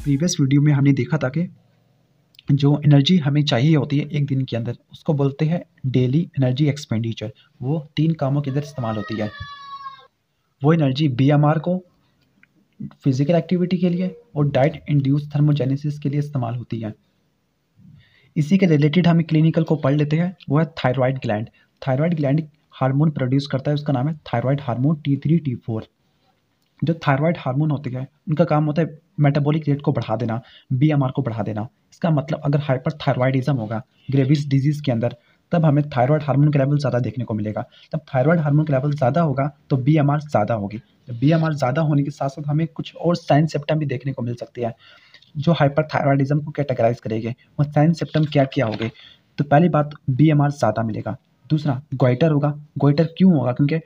Previous video में हमने देखा था कि जो एनर्जी हमें चाहिए होती है एक दिन के अंदर उसको बोलते हैं डेली एनर्जी एक्सपेंडिचर। वो 3 कामों के अंदर इस्तेमाल होती है। वो एनर्जी बीएमआर को फिजिकल एक्टिविटी के लिए और डाइट इंड्यूस थर्मोजेनेसिस के लिए इस्तेमाल होती है। इसी के रिलेटेड हम क्लिनिकल को पढ़ लेते हैं। वो है thyroid gland. Thyroid gland hormone produce करता है, उसका नाम है थायराइड हार्मोन T3 T4। जो थायराइड हार्मोन होते हैं उनका काम होता है मेटाबॉलिक रेट को बढ़ा देना, बीएमआर को बढ़ा देना। इसका मतलब अगर हाइपरथायरॉयडिज्म होगा ग्रेविस डिजीज के अंदर तब हमें थायराइड हार्मोन का लेवल ज़्यादा देखने को मिलेगा। तब थायराइड हार्मोन का लेवल ज़्यादा होगा तो बीएमआर ज़्यादा होगी। बीएमआर ज़्यादा होने के साथ साथ हमें कुछ और साइन सिम्टम भी देखने को मिल सकती है जो हाइपरथायरॉयडिज्म को कैटेगराइज करेंगे। वो साइन सिम्टम क्या क्या होंगे? तो पहली बात बीएमआर ज़्यादा मिलेगा। दूसरा गोइटर होगा। गोइटर क्यों होगा? क्योंकि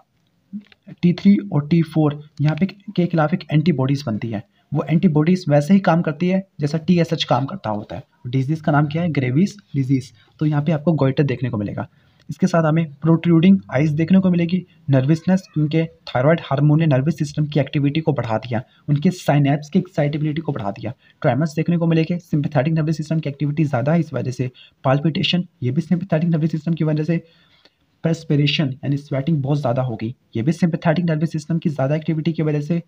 T3 और T4 यहाँ पे के खिलाफ एक एंटीबॉडीज़ बनती है। वो एंटीबॉडीज़ वैसे ही काम करती है जैसा TSH काम करता होता है। डिजीज़ का नाम क्या है? Graves disease. तो यहाँ पे आपको गोइटर देखने को मिलेगा। इसके साथ हमें प्रोट्रूडिंग आइज देखने को मिलेगी। नर्वसनेस, क्योंकि थायराइड हार्मोन ने नर्वस सिस्टम की एक्टिविटी को बढ़ा दिया, उनके साइनेप्स की एक्साइटेबिलिटी को बढ़ा दिया। ट्रेमर्स देखने को मिलेंगे। सिंपैथेटिक नर्वस सिस्टम की एक्टिविटी ज़्यादा है इस वजह से। पाल्पिटेशन, ये भी सिंपैथेटिक नर्वस सिस्टम की वजह से। परस्पिरेशन यानी स्वेटिंग बहुत ज़्यादा होगी, ये भी सिंपैथेटिक नर्वस सिस्टम की ज़्यादा एक्टिविटी की वजह से।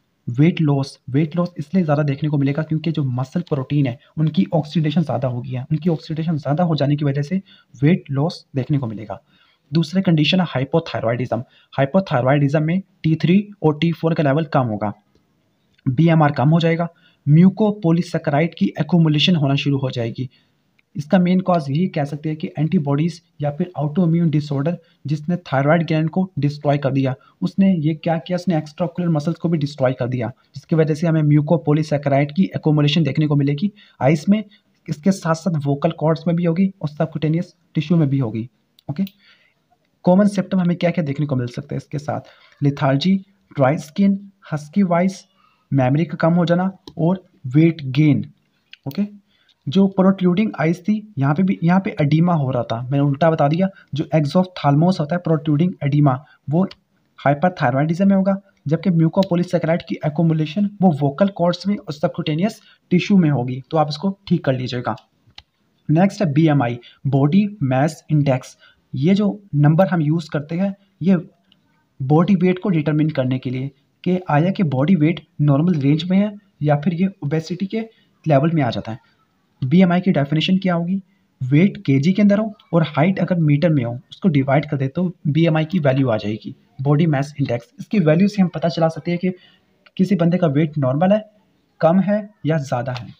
वेट लॉस इसलिए ज़्यादा देखने को मिलेगा क्योंकि जो मसल प्रोटीन है उनकी ऑक्सीडेशन ज़्यादा हो गया है। उनकी ऑक्सीडेशन ज़्यादा हो जाने की वजह से वेट लॉस देखने को मिलेगा। दूसरी कंडीशन है हाइपोथायरॉयडिज्म। हाइपोथायरॉयडिज्म में T3 और T4 का लेवल कम होगा, बीएमआर कम हो जाएगा, म्यूकोपोलीसैकेराइड की एक्यूमुलेशन होना शुरू हो जाएगी। इसका मेन कॉज यही कह सकते हैं कि एंटीबॉडीज़ या फिर ऑटोइम्यून डिसऑर्डर जिसने थायराइड ग्लैंड को डिस्ट्रॉय कर दिया, उसने ये क्या किया? उसने एक्स्ट्राओक्युलर मसल्स को भी डिस्ट्रॉय कर दिया, जिसकी वजह से हमें म्यूकोपोलीसैकेराइड की एक्यूमुलेशन देखने को मिलेगी आइस में। इसके साथ साथ वोकल कॉर्ड्स में भी होगी और सबक्यूटेनियस टिश्यू में भी होगी। ओके, कॉमन सिम्टम हमें क्या क्या देखने को मिल सकते हैं इसके साथ? Lethargy, dry skin, husky voice, memory का कम हो जाना और वेट गेन। ओके, जो प्रोट्रूडिंग आइज थी यहाँ पे एडीमा हो रहा था, मैंने उल्टा बता दिया। जो एक्सोफ्थाल्मोस होता है प्रोट्रूडिंग एडीमा, वो हाइपरथायरॉयडिज्म में होगा, जबकि म्यूकोपोलीसैकेराइड की एक्यूमुलेशन वो वोकल कॉर्ड्स में और सबक्यूटेनियस टिश्यू में होगी। तो आप इसको ठीक कर लीजिएगा। नेक्स्ट है बीएमआई, बॉडी मास इंडेक्स। ये जो नंबर हम यूज़ करते हैं ये बॉडी वेट को डिटरमिन करने के लिए कि आया कि बॉडी वेट नॉर्मल रेंज में है या फिर ये ओबेसिटी के लेवल में आ जाता है। बीएमआई की डेफिनेशन क्या होगी? वेट केजी के अंदर हो और हाइट अगर मीटर में हो, उसको डिवाइड कर दे तो बीएमआई की वैल्यू आ जाएगी, बॉडी मास इंडेक्स। इसकी वैल्यू से हम पता चला सकते हैं कि किसी बंदे का वेट नॉर्मल है, कम है या ज़्यादा है।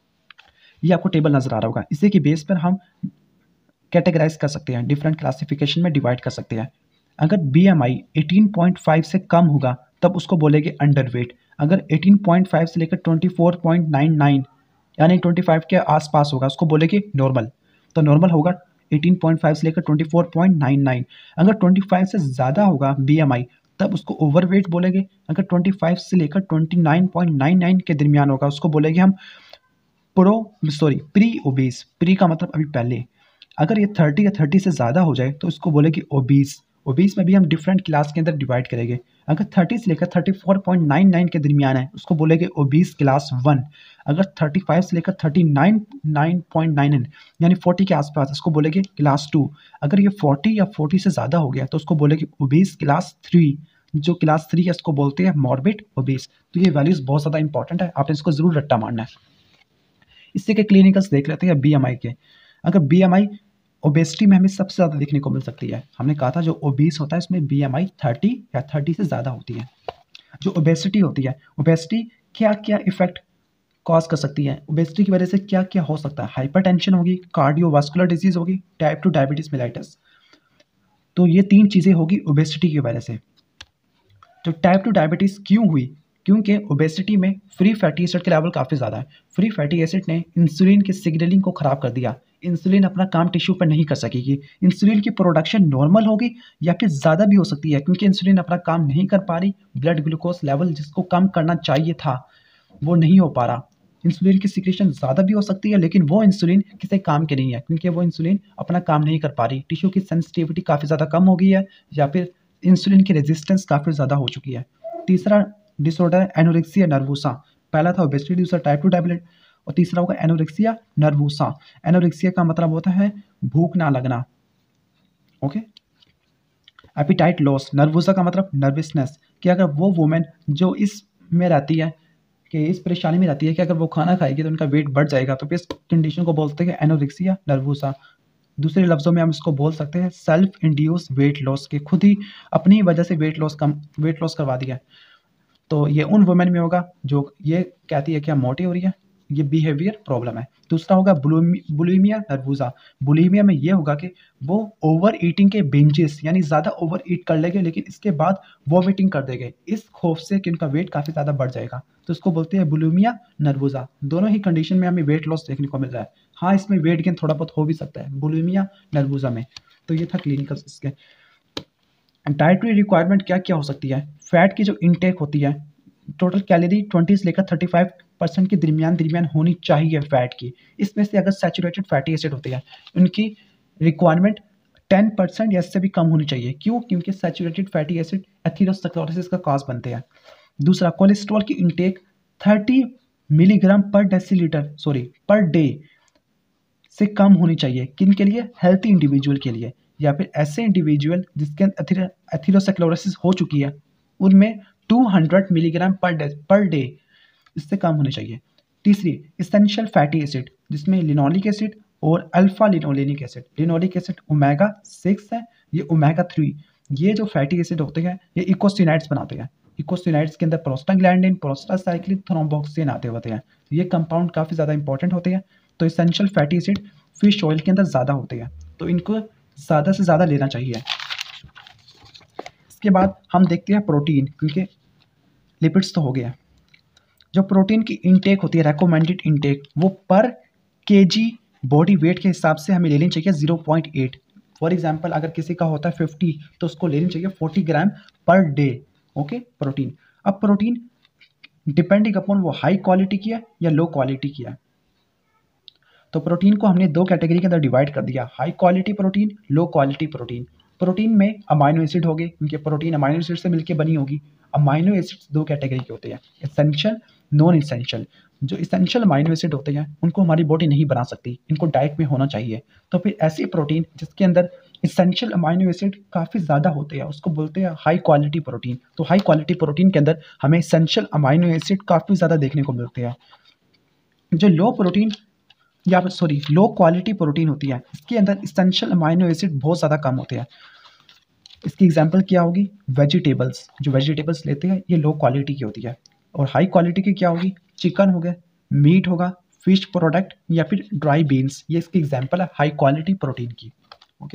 ये आपको टेबल नज़र आ रहा होगा। इसी के बेस पर हम कैटेगराइज कर सकते हैं, डिफरेंट क्लासिफिकेशन में डिवाइड कर सकते हैं। अगर बीएमआई 18.5 से कम होगा तब उसको बोलेंगे अंडर वेट। अगर 18.5 से लेकर 24.99 यानी 25 के आसपास होगा उसको बोलेंगे नॉर्मल। तो नॉर्मल होगा 18.5 से लेकर 24.99। अगर 25 से ज़्यादा होगा बीएमआई तब उसको ओवरवेट बोलेंगे। अगर 25 से लेकर 29.99 के दरमियान होगा उसको बोलेंगे हम प्री ओबीस। प्री का मतलब अभी पहले। अगर ये 30 या 30 से ज़्यादा हो जाए तो इसको बोलेंगे ओबीस। ओबीस में भी हम डिफरेंट क्लास के अंदर डिवाइड करेंगे। अगर 30 से लेकर 34.99 के दरमियान है उसको बोलेंगे ओबीस क्लास 1। अगर 35 से लेकर 39.99 यानी 40 के आसपास इसको बोलेंगे क्लास 2। अगर ये 40 या 40 से ज़्यादा हो गया तो उसको बोलेंगे ओबीस क्लास 3। जो क्लास 3 है इसको बोलते हैं मॉर्बिड ओबीस। तो ये वैल्यूज़ बहुत ज़्यादा इंपॉर्टेंट है, आपने इसको ज़रूर रट्टा मारना है। इससे के क्लिनिकल्स देख लेते हैं बीएमआई के। अगर बीएमआई ओबेसिटी में हमें सबसे ज़्यादा देखने को मिल सकती है। हमने कहा था जो ओबीस होता है इसमें बीएमआई 30 या 30 से ज़्यादा होती है। जो ओबेसिटी होती है, ओबेसिटी क्या क्या इफेक्ट कॉज कर सकती है? ओबेसिटी की वजह से क्या क्या हो सकता है? हाइपरटेंशन होगी, कार्डियोवास्कुलर डिजीज होगी, टाइप 2 डायबिटीज मेलाइटस। तो ये 3 चीज़ें होगी ओबेसिटी की वजह से। तो टाइप 2 डायबिटीज़ क्यों हुई? क्योंकि ओबेसिटी में फ्री फैटी एसिड के लेवल काफ़ी ज़्यादा है। फ्री फैटी एसिड ने इंसुलिन की सिग्नलिंग को ख़राब कर दिया। इंसुलिन अपना काम टिश्यू पर नहीं कर सकेगी। इंसुलिन की प्रोडक्शन नॉर्मल होगी या फिर ज़्यादा भी हो सकती है, क्योंकि इंसुलिन अपना काम नहीं कर पा रही। ब्लड ग्लूकोज लेवल जिसको कम करना चाहिए था वो नहीं हो पा रहा। इंसुलिन की सिक्रेशन ज़्यादा भी हो सकती है लेकिन वो इंसुलिन किसी काम के नहीं है, क्योंकि वो इंसुलिन अपना काम नहीं कर पा रही। टिश्यू की सेंसिटिविटी काफ़ी ज़्यादा कम हो गई है या फिर इंसुलिन की रेजिस्टेंस काफ़ी ज़्यादा हो चुकी है। तीसरा डिसऑर्डर है एनोरेक्सिया नर्वोसा। पहला था ओबेसिटी, दूसरा टाइप 2 डायबिटीज और तीसरा होगा एनोरेक्सिया नर्वोसा। एनोरेक्सिया का मतलब होता है भूख ना लगना, ओके। एपिटाइट लॉस, नर्वोसा का मतलब नर्वसनेस, कि अगर वो वुमेन जो इस में रहती है कि इस परेशानी में रहती है कि अगर वो खाना खाएगी तो उनका वेट बढ़ जाएगा, तो फिर इस कंडीशन को बोलते हैं एनोरेक्सिया नर्वोसा। दूसरे लफ्ज़ों में हम इसको बोल सकते हैं सेल्फ इंड्यूस वेट लॉस, के खुद ही अपनी वजह से वेट लॉस करवा दिया। तो ये उन वुमेन में होगा जो ये कहती है कि हम मोटी हो रही है, ये बिहेवियर प्रॉब्लम है। दूसरा होगा बुलिमिया नर्वोसा। बुलिमिया में ये होगा कि वो ओवर ईटिंग के बिंजेस, यानी ज़्यादा ओवर ईट कर लेंगे लेकिन इसके बाद वॉमिटिंग कर देंगे इस खौफ से कि उनका वेट काफ़ी ज़्यादा बढ़ जाएगा, तो इसको बोलते हैं बुलिमिया नर्वोसा। दोनों ही कंडीशन में हमें वेट लॉस देखने को मिल रहा है। हाँ, इसमें वेट गेन थोड़ा बहुत हो भी सकता है बुलिमिया नर्वोसा में। तो ये था क्लिनिकल इसके। डाइटरी रिक्वायरमेंट क्या क्या हो सकती है? फैट की जो इनटेक होती है, टोटल कैलोरी 20 से लेकर 35% के दरमियान होनी चाहिए फैट की। इसमें से अगर सैचुरेटेड फैटी एसिड होती है, उनकी रिक्वायरमेंट 10% या इससे भी कम होनी चाहिए। क्यों? क्योंकि सैचुरेटेड फैटी एसिड एथेरोस्क्लेरोसिस का कॉज बनते हैं। दूसरा, कोलेस्ट्रॉल की इनटेक 30 मिलीग्राम पर डे से कम होनी चाहिए। किन के लिए? हेल्थी इंडिविजुअल के लिए, या फिर ऐसे इंडिविजुअल जिसके एथेरोस्क्लेरोसिस हो चुकी है, उनमें 200 मिलीग्राम पर डे इससे कम होनी चाहिए। तीसरी, इसेंशियल फैटी एसिड, जिसमें लिनोलिक एसिड और alpha linolenic acid. Linoleic acid omega 6 है, ये ओमेगा 3। ये जो फैटी एसिड होते हैं ये इकोसिनाइड्स बनाते हैं। इकोसिनाइड्स के अंदर प्रोस्टाग्लैंडिन, प्रोस्टासाइक्लिन, थ्रोम्बोक्सिन आते होते हैं। ये कंपाउंड काफ़ी ज़्यादा इंपॉर्टेंट होते हैं। तो essential fatty acid fish oil के अंदर ज़्यादा होते हैं, तो इनको ज़्यादा से ज़्यादा लेना चाहिए। इसके बाद हम देखते हैं प्रोटीन, क्योंकि लिपिड्स तो हो गया। जो प्रोटीन की इनटेक होती है, रेकमेंडेड इनटेक, वो पर केजी बॉडी वेट के हिसाब से हमें लेनी चाहिए 0.8। फॉर एग्जांपल अगर किसी का होता है 50 तो उसको लेनी चाहिए 40 gram per day, okay, protein. अब प्रोटीन डिपेंडिंग अपॉन वो हाई क्वालिटी की है या लो क्वालिटी की है। तो प्रोटीन को हमने दो कैटेगरी के अंदर डिवाइड कर दिया, high quality protein, low quality protein. Protein में अमाइनो एसिड हो गए, क्योंकि प्रोटीन अमाइनो एसिड से मिलकर बनी होगी। अमाइनो एसिड्स दो कैटेगरी के होते हैं, एसेंशियल, नॉन एसेंशियल। जो एसेंशियल अमाइनो एसिड होते हैं उनको हमारी बॉडी नहीं बना सकती, इनको डाइट में होना चाहिए। तो फिर ऐसी प्रोटीन जिसके अंदर एसेंशियल अमाइनो एसिड काफ़ी ज़्यादा होते हैं उसको बोलते हैं हाई क्वालिटी प्रोटीन। तो हाई क्वालिटी प्रोटीन के अंदर हमें एसेंशियल अमाइनो एसिड काफ़ी ज़्यादा देखने को मिलते हैं। जो लो क्वालिटी प्रोटीन होती है, इसके अंदर एसेंशियल अमाइनो एसिड बहुत ज़्यादा कम होते हैं। इसकी एग्जांपल क्या होगी? वेजिटेबल्स। जो वेजिटेबल्स लेते हैं ये लो क्वालिटी की होती है। और हाई क्वालिटी की क्या होगी? चिकन हो गया, मीट होगा, फिश प्रोडक्ट या फिर ड्राई बीन्स, ये इसकी एग्जांपल है हाई क्वालिटी प्रोटीन की, ओके।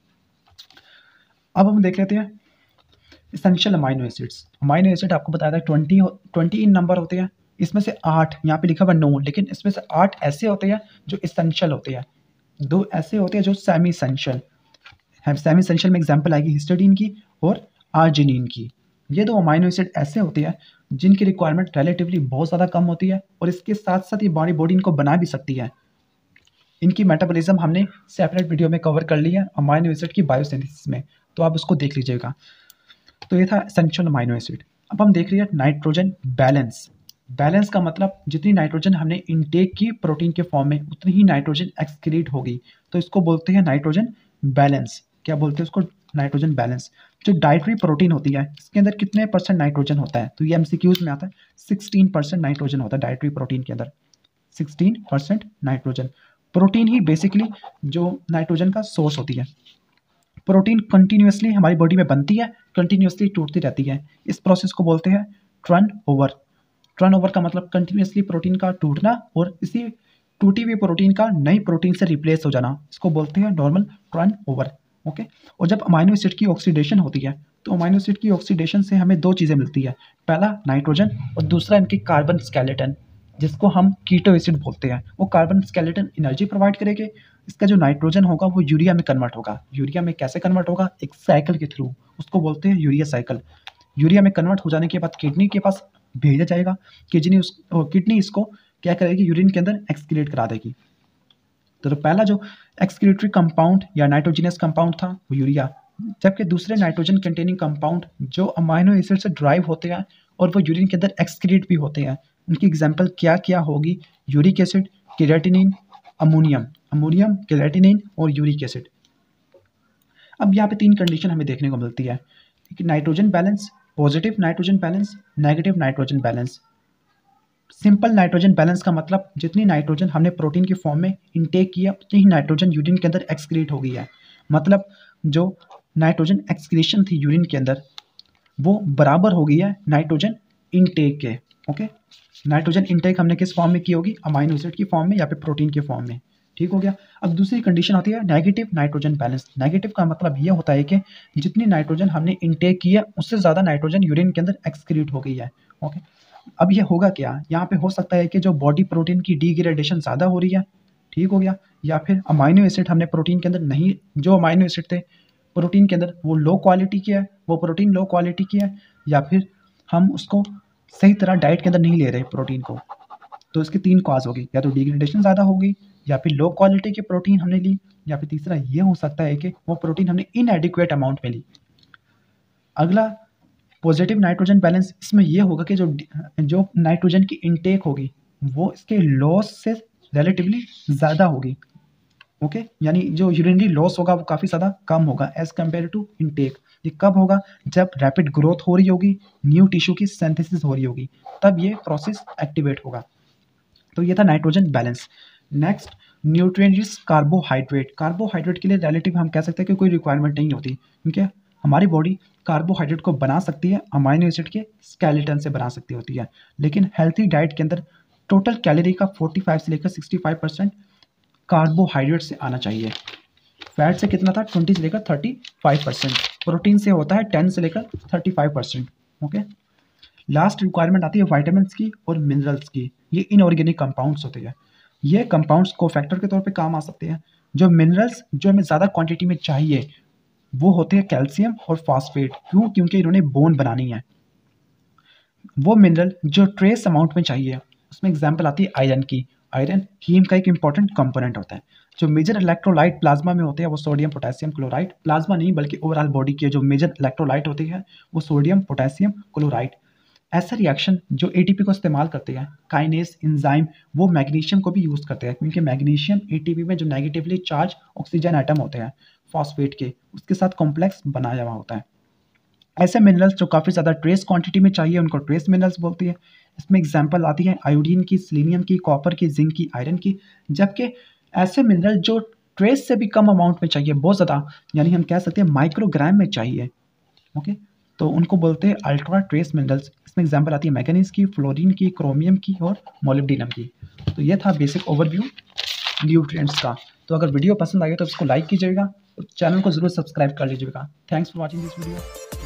अब हम देख लेते हैं essential amino acids. Amino acid आपको बताया था 20 इन नंबर होते हैं। इसमें से 8 यहाँ पे लिखा हुआ 9, लेकिन इसमें से 8 ऐसे होते हैं जो एसेंशियल होते हैं, 2 ऐसे होते हैं जो सेमी एसेंशियल है। सेमी एसेंशियल में एग्जांपल आएगी हिस्टिडीन की और आर्जिनिन की। ये दो अमाइनो एसिड ऐसे होते हैं जिनकी रिक्वायरमेंट रिलेटिवली बहुत ज़्यादा कम होती है, और इसके साथ साथ ये बॉडी इनको बना भी सकती है। इनकी मेटाबॉलिज्म हमने सेपरेट वीडियो में कवर कर लिया अमाइनो एसिड की बायोसिंथेसिस में, तो आप उसको देख लीजिएगा। तो ये था एसेंशियल अमाइनो एसिड। अब हम देख रहे हैं नाइट्रोजन बैलेंस। बैलेंस का मतलब जितनी नाइट्रोजन हमने इनटेक की प्रोटीन के फॉर्म में उतनी ही नाइट्रोजन एक्सक्रीट होगी, तो इसको बोलते हैं नाइट्रोजन बैलेंस। क्या बोलते हैं उसको? Nitrogen balance. जो डाइटरी प्रोटीन होती है इसके अंदर कितने परसेंट नाइट्रोजन होता है? तो ये एमसीक्यूज में आता है, 16% नाइट्रोजन होता है डाइटरी प्रोटीन के अंदर, 16% नाइट्रोजन। प्रोटीन ही बेसिकली जो नाइट्रोजन का सोर्स होती है। प्रोटीन कंटिन्यूसली हमारी बॉडी में बनती है, कंटिन्यूसली टूटती रहती है। इस प्रोसेस को बोलते हैं टर्नओवर। टर्नओवर का मतलब कंटिन्यूसली प्रोटीन का टूटना और इसी टूटी हुई प्रोटीन का नई प्रोटीन से रिप्लेस हो जाना, इसको बोलते हैं नॉर्मल टर्नओवर, ओके। और जब अमाइनो एसिड की ऑक्सीडेशन होती है तो अमाइनो एसिड की ऑक्सीडेशन से हमें दो चीज़ें मिलती है, पहला नाइट्रोजन और दूसरा इनकी कार्बन स्केलेटन, जिसको हम कीटो एसिड बोलते हैं। वो कार्बन स्केलेटन एनर्जी प्रोवाइड करेंगे, इसका जो नाइट्रोजन होगा वो यूरिया में कन्वर्ट होगा। यूरिया में कैसे कन्वर्ट होगा? एक साइकिल के थ्रू, उसको बोलते हैं यूरिया साइकिल। यूरिया में कन्वर्ट हो जाने के बाद किडनी के पास भेजा जाएगा, किडनी इसको क्या करेगी? यूरिन के अंदर एक्सक्रीट करा देगी। तो पहला जो एक्सक्रीटरी कंपाउंड या नाइट्रोजिनस कंपाउंड था वो यूरिया, जबकि दूसरे नाइट्रोजन कंटेनिंग कंपाउंड जो अमाइनो एसिड से ड्राइव होते हैं और वो यूरिन के अंदर एक्सक्रीट भी होते हैं। उनकी एग्जाम्पल क्या क्या होगी? Uric acid, creatinine, ammonium, creatinine और यूरिक एसिड। अब यहाँ पे 3 कंडीशन हमें देखने को मिलती है कि nitrogen balance, positive nitrogen balance, negative nitrogen balance. Simple nitrogen balance का मतलब जितनी नाइट्रोजन हमने प्रोटीन के फॉर्म में इनटेक किया उतनी ही नाइट्रोजन यूरिन के अंदर एक्सक्रीट हो गई है। मतलब जो नाइट्रोजन एक्सक्रीशन थी यूरिन के अंदर वो बराबर हो गई है नाइट्रोजन इनटेक के। ओके, नाइट्रोजन इनटेक हमने किस फॉर्म में की होगी? अमाइनो एसिड की फॉर्म में या फिर प्रोटीन के फॉर्म में। ठीक हो गया। अब दूसरी कंडीशन होती है नेगेटिव नाइट्रोजन बैलेंस। नेगेटिव का मतलब ये होता है कि जितनी नाइट्रोजन हमने इनटेक की है उससे ज़्यादा नाइट्रोजन यूरिन के अंदर एक्सक्रीट हो गई है। ओके, अब ये होगा क्या? यहाँ पे हो सकता है कि जो बॉडी प्रोटीन की डिग्रेडेशन ज़्यादा हो रही है, ठीक हो गया, या फिर अमाइनो एसिड हमने प्रोटीन के अंदर नहीं, जो अमाइनो एसिड थे प्रोटीन के अंदर वो लो क्वालिटी की है, वो प्रोटीन लो क्वालिटी की है, या फिर हम उसको सही तरह डाइट के अंदर नहीं ले रहे प्रोटीन को। तो इसके 3 कॉज होगी, या तो डिग्रेडेशन ज़्यादा होगी, या फिर लो क्वालिटी की प्रोटीन हमने ली, या फिर तीसरा ये हो सकता है कि वो प्रोटीन हमने इनएडिक्वेट अमाउंट में ली। अगला पॉजिटिव नाइट्रोजन बैलेंस, इसमें यह होगा कि जो नाइट्रोजन की इनटेक होगी वो इसके लॉस से रिलेटिवली ज़्यादा होगी। ओके, यानी जो यूरिनरी लॉस होगा वो काफ़ी ज़्यादा कम होगा एज कम्पेयर टू इनटेक। ये कब होगा? जब रैपिड ग्रोथ हो रही होगी, न्यू टिश्यू की सिंथेसिस हो रही होगी, तब ये प्रोसेस एक्टिवेट होगा। तो ये था nitrogen balance. Next, nutrient rich carbohydrate. Carbohydrate के लिए रिलेटिव हम कह सकते हैं कि कोई रिक्वायरमेंट नहीं होती, क्योंकि हमारी बॉडी कार्बोहाइड्रेट को बना सकती है, अमाइनो एसिड के स्केलेटन से बना सकती होती है। लेकिन हेल्थी डाइट के अंदर टोटल कैलोरी का 45 से लेकर 65% कार्बोहाइड्रेट से आना चाहिए। फैट से कितना था? 20 से लेकर 35%। प्रोटीन से होता है 10 से लेकर 35%। ओके, लास्ट रिक्वायरमेंट आती है विटामिन्स की और मिनरल्स की। ये इनऑर्गेनिक कंपाउंड्स होते हैं। ये कंपाउंड्स कोफैक्टर के तौर पे काम आ सकते हैं। जो मिनरल्स जो हमें ज़्यादा क्वांटिटी में चाहिए वो होते हैं कैल्शियम और फॉस्फेट। क्यों? क्योंकि इन्होंने बोन बनानी है। वो मिनरल जो ट्रेस अमाउंट में चाहिए, उसमें एग्जांपल आती है आयरन की। आयरन हीम का एक इंपॉर्टेंट कंपोनेंट होता है। जो मेजर इलेक्ट्रोलाइट प्लाज्मा में होते हैं वो सोडियम पोटेशियम क्लोराइड, प्लाज्मा नहीं बल्कि ओवरऑल बॉडी के जो मेजर इलेक्ट्रोलाइट होते हैं वो सोडियम पोटेशियम क्लोराइड। ऐसा रिएक्शन जो एटीपी को इस्तेमाल करते हैं, काइनेस एंजाइम, वो मैग्नीशियम को भी यूज़ करते हैं, क्योंकि मैग्नीशियम एटीपी में जो नेगेटिवली चार्ज ऑक्सीजन एटम होते हैं फॉस्फेट के, उसके साथ कॉम्प्लेक्स बनाया हुआ होता है। ऐसे मिनरल्स जो काफ़ी ज़्यादा ट्रेस क्वांटिटी में चाहिए उनको ट्रेस मिनरल्स बोलती है। इसमें एग्जांपल आती है आयोडीन की, सेलेनियम की, कॉपर की, जिंक की, आयरन की। जबकि ऐसे मिनरल जो ट्रेस से भी कम अमाउंट में चाहिए, बहुत ज़्यादा, यानी हम कह सकते हैं माइक्रोग्राम में चाहिए, ओके, तो उनको बोलते हैं अल्ट्रा ट्रेस मिनरल्स। इसमें एग्जांपल आती है मैंगनीज की, फ्लोरीन की, क्रोमियम की और मोलिब्डेनम की। तो ये था बेसिक ओवरव्यू न्यूट्रिएंट्स का। तो अगर वीडियो पसंद आई तो इसको लाइक कीजिएगा और चैनल को ज़रूर सब्सक्राइब कर लीजिएगा। Thanks for watching this video.